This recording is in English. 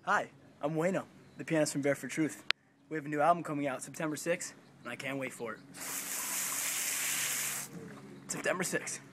Hi, I'm Wayno, the pianist from Barefoot Truth. We have a new album coming out September 6th, and I can't wait for it. September 6th.